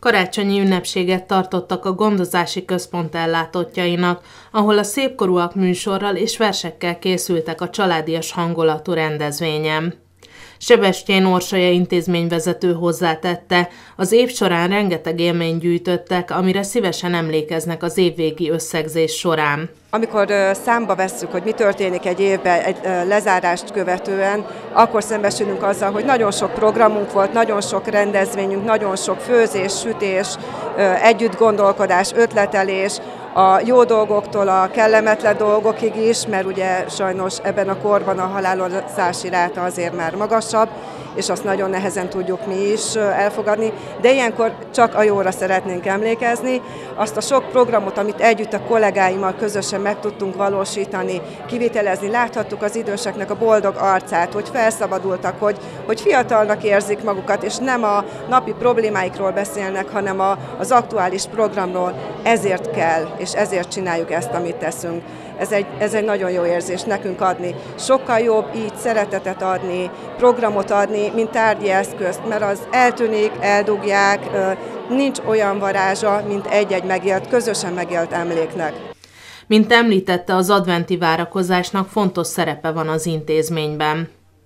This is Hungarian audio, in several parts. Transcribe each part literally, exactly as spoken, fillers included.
Karácsonyi ünnepséget tartottak a gondozási központ ellátottjainak, ahol a szépkorúak műsorral és versekkel készültek a családias hangulatú rendezvényen. Sebestyén Orsolya intézményvezető hozzátette, az év során rengeteg élményt gyűjtöttek, amire szívesen emlékeznek az évvégi összegzés során. Amikor számba vesszük, hogy mi történik egy évben, egy lezárást követően, akkor szembesülünk azzal, hogy nagyon sok programunk volt, nagyon sok rendezvényünk, nagyon sok főzés, sütés, együtt gondolkodás, ötletelés, a jó dolgoktól a kellemetlen dolgokig is, mert ugye sajnos ebben a korban a halálozási ráta azért már magasabb, és azt nagyon nehezen tudjuk mi is elfogadni, de ilyenkor csak a jóra szeretnénk emlékezni. Azt a sok programot, amit együtt a kollégáimmal közösen meg tudtunk valósítani, kivitelezni, láthattuk az időseknek a boldog arcát, hogy felszabadultak, hogy, hogy fiatalnak érzik magukat, és nem a napi problémáikról beszélnek, hanem a, az aktuális programról. Ezért kell, és ezért csináljuk ezt, amit teszünk. Ez egy, ez egy nagyon jó érzés nekünk adni. Sokkal jobb így szeretetet adni, programot adni, mint tárgyi eszközt, mert az eltűnik, eldugják, nincs olyan varázsa, mint egy-egy megélt, közösen megélt emléknek. Mint említette, az adventi várakozásnak fontos szerepe van az intézményben.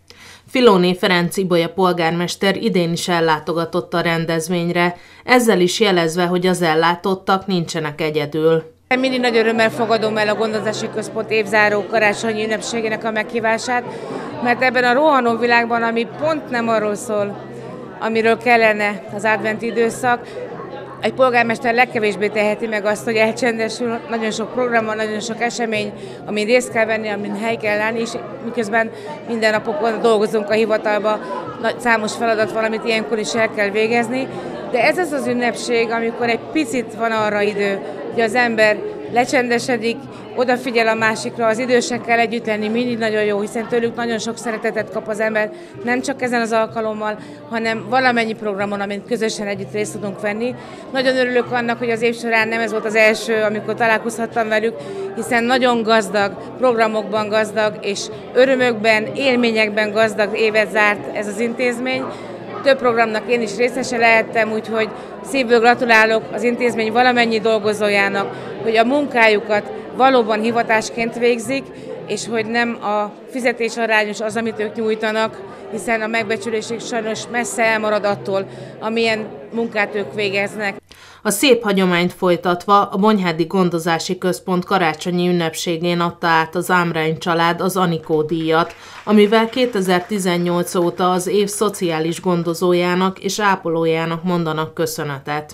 Filóné Ferenc Ibolya polgármester idén is ellátogatott a rendezvényre, ezzel is jelezve, hogy az ellátottak nincsenek egyedül. Mindig nagy örömmel fogadom el a gondozási központ évzáró karácsonyi ünnepségének a meghívását, mert ebben a rohanó világban, ami pont nem arról szól, amiről kellene az adventi időszak, egy polgármester legkevésbé teheti meg azt, hogy elcsendesül, nagyon sok program van, nagyon sok esemény, amin részt kell venni, amin hely kell állni, és miközben minden napokon dolgozunk a hivatalba, számos feladat van, amit ilyenkor is el kell végezni, de ez az az ünnepség, amikor egy picit van arra idő, hogy az ember lecsendesedik, odafigyel a másikra, az idősekkel együtt lenni mindig nagyon jó, hiszen tőlük nagyon sok szeretetet kap az ember, nem csak ezen az alkalommal, hanem valamennyi programon, amit közösen együtt részt tudunk venni. Nagyon örülök annak, hogy az év során nem ez volt az első, amikor találkozhattam velük, hiszen nagyon gazdag, programokban gazdag, és örömökben, élményekben gazdag évet zárt ez az intézmény. Több programnak én is részese lehettem, úgyhogy szívből gratulálok az intézmény valamennyi dolgozójának, hogy a munkájukat valóban hivatásként végzik, és hogy nem a fizetés arányos az, amit ők nyújtanak, hiszen a megbecsülésük sajnos messze elmarad attól, amilyen munkát ők végeznek. A szép hagyományt folytatva a Bonyhádi Gondozási Központ karácsonyi ünnepségén adta át az Ámrány család az Anikó díjat, amivel kétezer-tizennyolc óta az év szociális gondozójának és ápolójának mondanak köszönetet.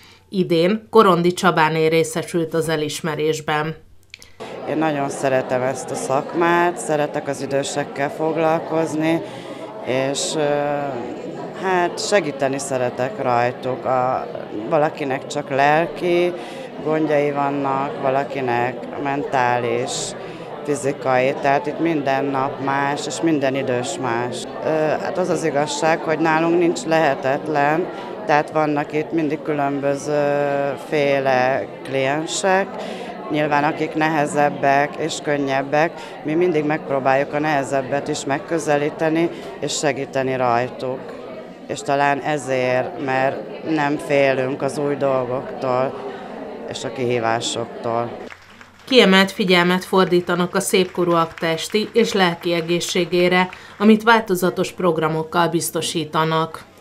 Idén Korondi Csabáné részesült az elismerésben. Én nagyon szeretem ezt a szakmát, szeretek az idősekkel foglalkozni, és hát segíteni szeretek rajtuk. A, valakinek csak lelki gondjai vannak, valakinek mentális, fizikai, tehát itt minden nap más, és minden idős más. Hát az az igazság, hogy nálunk nincs lehetetlen, tehát vannak itt mindig különböző féle kliensek, nyilván akik nehezebbek és könnyebbek, mi mindig megpróbáljuk a nehezebbet is megközelíteni és segíteni rajtuk. És talán ezért, mert nem félünk az új dolgoktól és a kihívásoktól. Kiemelt figyelmet fordítanak a szépkorúak testi és lelki egészségére, amit változatos programokkal biztosítanak.